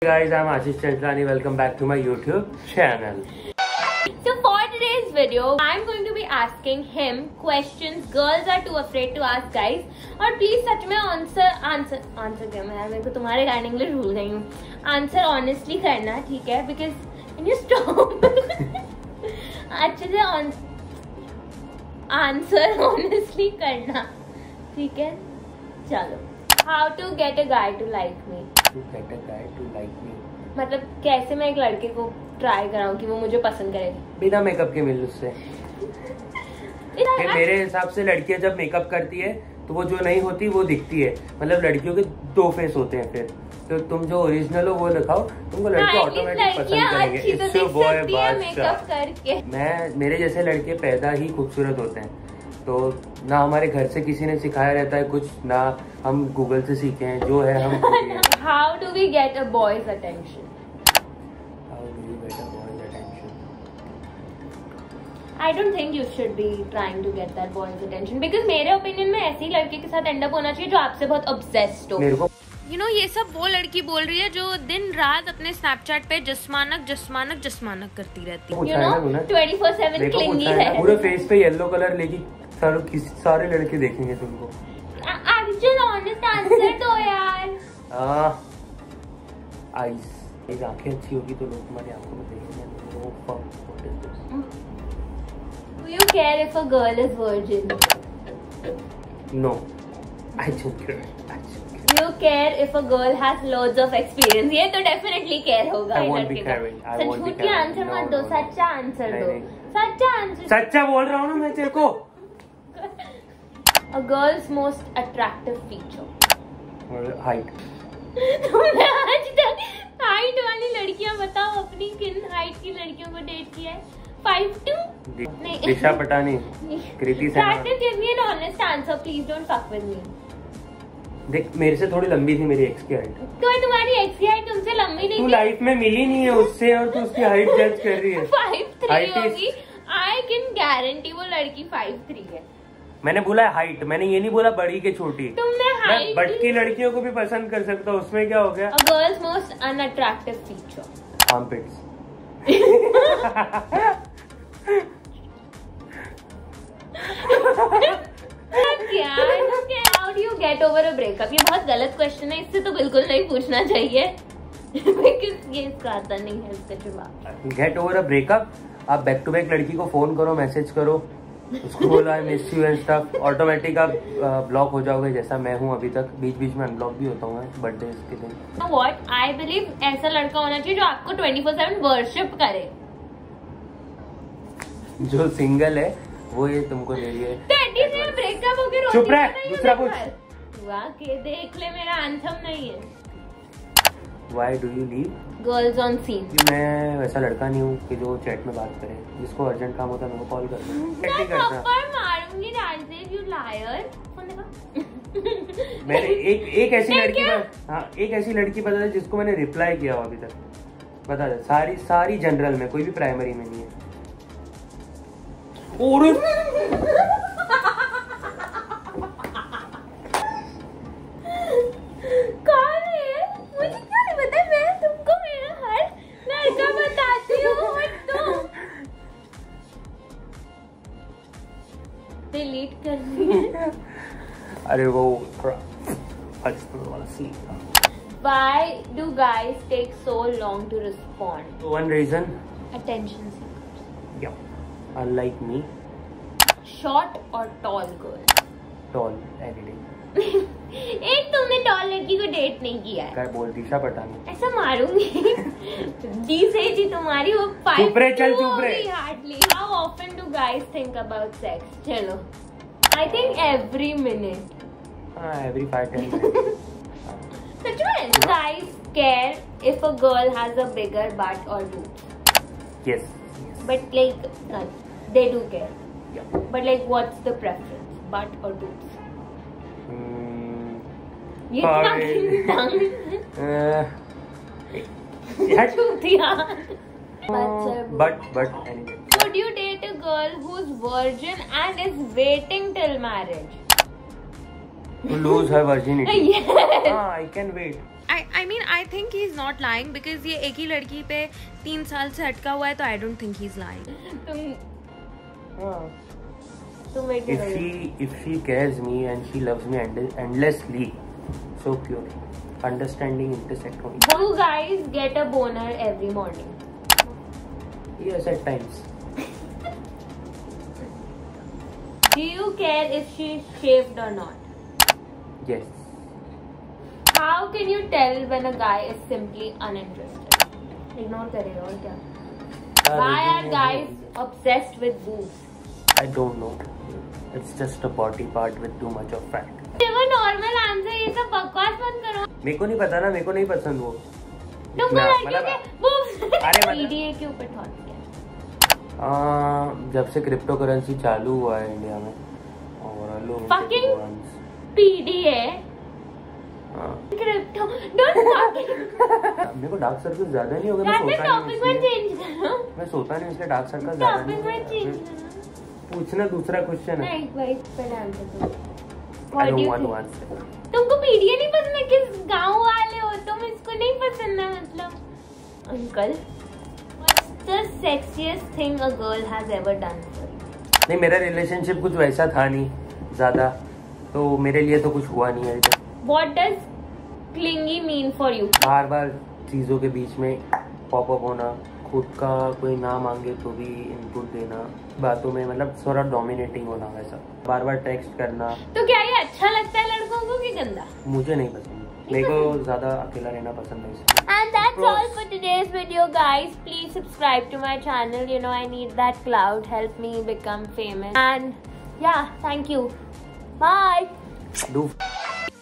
Guys, I'm Ashish Chanchlani. Welcome back to my YouTube channel. So for today's video, I'm going to be asking him questions girls are too afraid to ask guys. और please सच में answer क्या मैं यार मेरे को तुम्हारे गाने English भूल गई हूँ. Answer honestly करना ठीक है because can you stop? अच्छे से answer honestly करना ठीक है. चलो. How to get a guy to like me? To get a guy to like me. मतलब कैसे मैं एक लड़के को ट्राई कराऊं कि वो मुझे पसंद करे बिना मेकअप के मिल उससे. मेरे हिसाब से लड़कियां जब मेकअप करती है तो वो जो नहीं होती वो दिखती है. मतलब लड़कियों के दो फेस होते हैं. फिर तो तुम जो ओरिजिनल हो वो दिखाओ, तुमको लड़के ऑटोमेटिक पसंद करेंगे. इससे वो है बात. मेरे जैसे लड़के पैदा ही खूबसूरत होते हैं. तो ना हमारे घर से किसी ने सिखाया रहता है कुछ, ना हम गूगल से सीखे हैं. जो है हम How do we get a boy's attention? How do you get a boy's attention? I don't think you should be trying to get that boy's attention because मेरे ओपिनियन में ऐसे ही लड़के के साथ एंड अप होना चाहिए जो आपसे बहुत obsessed हो. मेरे को You know, ये सब वो लड़की बोल रही है जो दिन रात अपने स्नैपचैट पे जस्मानक करती रहती है. You know, 24/7 क्लिंगी है. पूरे फेस पे येलो कलर लेके सारे लड़के देखेंगे तुमको. Actual honest answer दो यार. आईज आंखें अच्छी होगी तो लोग तुम्हारी आंखों में देखेंगे. Do you care if a girl is virgin? No, I don't care. Do you care if a girl has loads of experience? ये तो definitely care होगा. I won't be caring. I won't be caring. Answer मत दो, सच्चा answer दो. सच्चा answer. सच्चा बोल रहा हूँ ना मैं तेरे को. A girl's most attractive feature. Height. तुमने आज तक हाइट वाली लड़कियां बताओ, अपनी किन हाइट की लड़कियों को डेट किया है? 5'2"? नहीं. दिशा पटानी, कृति सेना. Give me an honest answer, please don't fuck with me. देख मेरे से थोड़ी लंबी थी मेरी एक्स की हाइट. तो तुम्हारी एक्स की हाइट तुमसे लंबी नहीं थी. तू लाइफ में मिली नहीं है उससे और तू उसकी हाइट जज कर रही है. 5'3" होगी. I can guarantee वो लड़की 5'3" है. मैंने बोला हाइट, मैंने ये नहीं बोला बड़ी के छोटी. तुमने हाइट. बट की लड़कियों को भी पसंद कर सकता हूँ, उसमें क्या हो गया. A girl's most unattractive feature. Armpits. How do you get over a breakup? ये बहुत गलत क्वेश्चन है, इससे तो बिल्कुल नहीं पूछना चाहिए. ये इसका आता नहीं है इसका जवाब. Get over a breakup. आप बैक टू बैक लड़की को फोन करो, मैसेज करो, उसको बोलो I miss you and stuff. Automatic आप ब्लॉक हो जाओगे जैसा मैं हूँ अभी तक. बीच बीच में अनब्लॉक भी होता हूँ बर्थडे के दिन. What I believe ऐसा लड़का होना चाहिए जो आपको 24/7 वर्शिप करे. जो सिंगल है वो ये तुमको दे रही है. ब्रेकअप हो गया. चुप रह, दूसरा पूछ. वाह के देख ले मेरा आंसर नहीं है. Why do you leave? Girls on scene. मैं वैसा लड़का नहीं हूँ कि जो चैट में बात करे. जिसको अर्जेंट काम होता है मेरे को कॉल करना. मैं थप्पड़ मारूंगी राजेश, you liar. मैंने एक ऐसी लड़की एक ऐसी लड़की बता दे जिसको मैंने रिप्लाई किया हो अभी तक. बता दे. सारी जनरल में, कोई भी प्राइमरी में नहीं है. और कौन है मुझे क्या नहीं पता. मैं तुमको मेरा हर लड़का बताती हूँ. डिलीट करनी है. अरे वो थोड़ा वाला सी. Why do guys take so long to respond? One reason. Attention seekers. Yeah. Unlike me. Short or tall girl? Tall every day. एक तुमने टॉल लड़की को डेट नहीं किया है. क्या बोल दिशा पटानी. ऐसा मारूंगी. जी से जी तुम्हारी वो 5'2" होगी hardly. How often do guys think about sex? चलो. I think every minute. Every 5-10 minutes. सच में guys care if a girl has a bigger butt or boobs. Yes. But like they do care. Yeah. But like what's the preference? Butt or boobs? ये but anyway. Would you date a girl who's virgin and is waiting till marriage? To lose her virginity. Yes. I can wait. I mean I think he's not lying because ये एक ही लड़की पे 3 साल से अटका हुआ है तो I don't think he's lying. If she cares me and she loves me endlessly, so pure, understanding, intersect. Do you guys get a boner every morning? Yes, at times. Do you care if she's shaved or not? Yes. How can you tell when a guy is simply uninterested? Ignore करेगा और क्या? Why are guys obsessed with boobs? I don't know. It's just a body part with too much of fat. वो normal answer ये सब बकवास मत करो. मेरे को नहीं पता ना, मेरे को नहीं पसंद वो. तुमको लड़कियों के boobs. अरे PDA के ऊपर थॉट क्या? जब से क्रिप्टो करेंसी चालू हुआ है इंडिया में और लोग fucking PDA. Crypto don't fucking. मेरे को डार्क सर्कल ज्यादा नहीं हो गए. मैं सोता नहीं इसलिए डार्क सर्कल ज्यादा नहीं. पूछना दूसरा क्वेश्चन है. नहीं भाई पहले आंसर दो. I don't want to answer. तुमको PDA नहीं पसंद है? किस गांव वाले हो तुम? इसको नहीं पसंद है मतलब? Uncle, what's the sexiest thing a girl has ever done for you? नहीं, मेरा रिलेशनशिप कुछ वैसा था नहीं ज्यादा, तो मेरे लिए तो कुछ हुआ नहीं है. What does clingy mean for you? बार बार चीजों के बीच में पॉप अप होना, खुद का कोई ना मांगे तो भी इनपुट देना, बातों में मतलब थोड़ा डोमिनेटिंग होना, वैसा बार बार टेक्स्ट करना. तो क्या ये अच्छा लगता है लड़कों को कि गंदा? मुझे नहीं पसंद, मेरे को ज्यादा अकेला रहना पसंद है. And that's all for today's video, guys. Please subscribe to my channel. You know I need that clout. Help me become famous. And yeah, thank you. Bye. Do